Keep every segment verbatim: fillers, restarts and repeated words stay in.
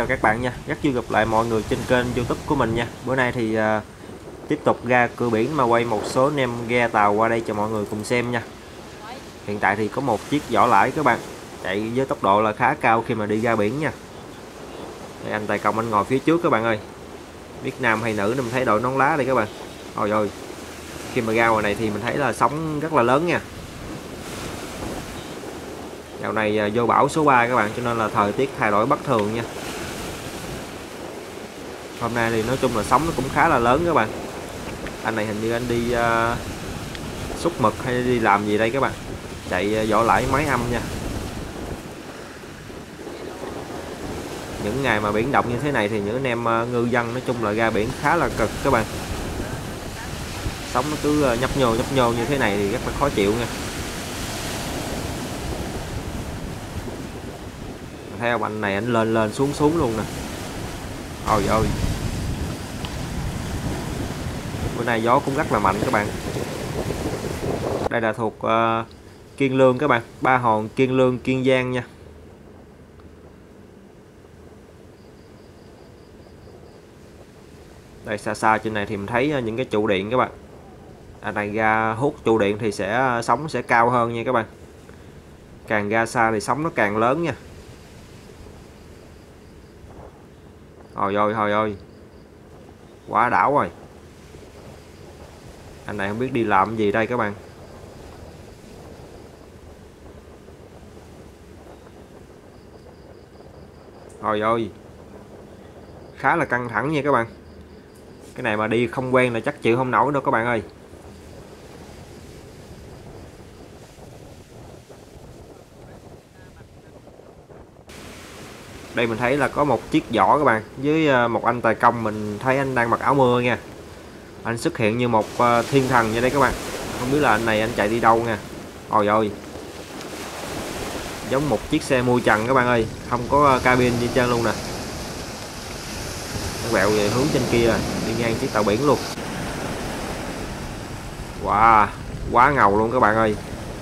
chào các bạn nha, rất vui gặp lại mọi người trên kênh YouTube của mình nha. Bữa nay thì uh, tiếp tục ra cửa biển mà quay một số anh em ghe tàu qua đây cho mọi người cùng xem nha. Hiện tại thì có một chiếc vỏ lãi các bạn, chạy với tốc độ là khá cao khi mà đi ra biển nha. Đây, anh tài công anh ngồi phía trước các bạn ơi. Biết nam hay nữ nên mình thấy đội nón lá đây các bạn. Ôi ôi, khi mà ra ngoài này thì mình thấy là sóng rất là lớn nha. Dạo này vô bão số ba các bạn, cho nên là thời tiết thay đổi bất thường nha. Hôm nay thì nói chung là sóng nó cũng khá là lớn các bạn. Anh này hình như anh đi uh, xúc mực hay đi làm gì đây các bạn. Chạy vỏ lãi máy âm nha. Những ngày mà biển động như thế này thì những anh em uh, ngư dân nói chung là ra biển khá là cực các bạn. Sóng nó cứ uh, nhấp nhô nhấp nhô như thế này thì rất là khó chịu nha. Thấy ông anh này anh lên lên xuống xuống luôn nè. Ôi ôi, bữa nay gió cũng rất là mạnh các bạn. Đây là thuộc uh, Kiên Lương các bạn, Ba Hòn, Kiên Lương, Kiên Giang nha. Đây xa xa trên này thì mình thấy những cái trụ điện các bạn. Anh này ra hút trụ điện thì sẽ sóng sẽ cao hơn nha các bạn. Càng ra xa thì sóng nó càng lớn nha. Ôi ôi ôi ôi, quá đảo rồi. Anh này không biết đi làm gì đây các bạn. Ôi ôi, khá là căng thẳng nha các bạn. Cái này mà đi không quen là chắc chịu không nổi đâu các bạn ơi. Đây mình thấy là có một chiếc giỏ các bạn, với một anh tài công, mình thấy anh đang mặc áo mưa nha. Anh xuất hiện như một thiên thần như đây các bạn. Không biết là anh này anh chạy đi đâu nha. Ôi ôi, giống một chiếc xe mui trần các bạn ơi, không có cabin gì trơn luôn nè. Nó quẹo về hướng trên kia, đi ngang chiếc tàu biển luôn. Wow, quá ngầu luôn các bạn ơi.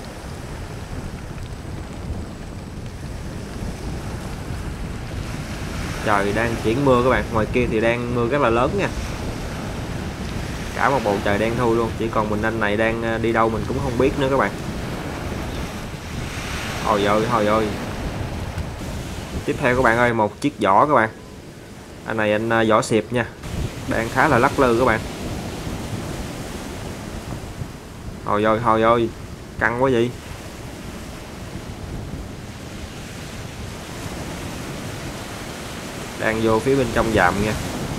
Trời đang chuyển mưa các bạn, ngoài kia thì đang mưa rất là lớn nha. Cả một bầu trời đen thui luôn, chỉ còn mình anh này đang đi đâu mình cũng không biết nữa các bạn. Ôi ơi, ôi ơi. Tiếp theo các bạn ơi, một chiếc giỏ các bạn. Anh này anh giỏ xịp nha, đang khá là lắc lư các bạn. Ôi ơi, ôi ơi, căng quá vậy. Đang vô phía bên trong dạm nha.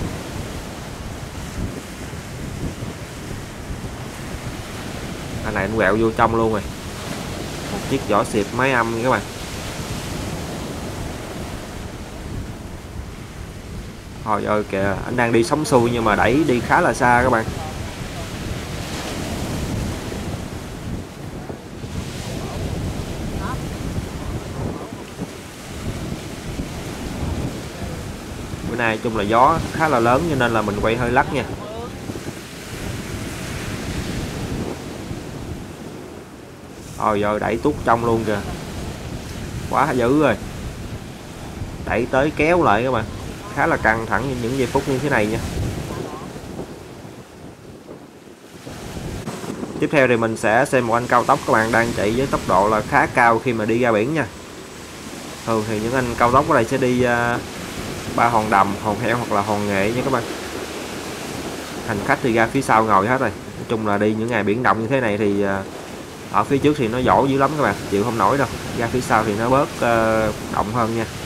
Anh này anh quẹo vô trong luôn rồi. Một chiếc vỏ xịp máy âm nha các bạn. Trời ơi kìa, anh đang đi sóng xuôi nhưng mà đẩy đi khá là xa các bạn. Bữa nay chung là gió khá là lớn cho nên là mình quay hơi lắc nha. Ôi giời, đẩy tuốt trong luôn kìa. Quá dữ rồi. Đẩy tới kéo lại các bạn. Khá là căng thẳng những giây phút như thế này nha. Tiếp theo thì mình sẽ xem một anh cao tốc các bạn đang chạy với tốc độ là khá cao khi mà đi ra biển nha. Thường thì những anh cao tốc ở đây sẽ đi uh, Ba Hòn Đầm, Hòn Heo hoặc là Hòn Nghệ nha các bạn. Hành khách thì ra phía sau ngồi hết rồi. Nói chung là đi những ngày biển động như thế này thì uh, ở phía trước thì nó dỗ dữ lắm các bạn, chịu không nổi đâu. Ra phía sau thì nó bớt uh, động hơn nha.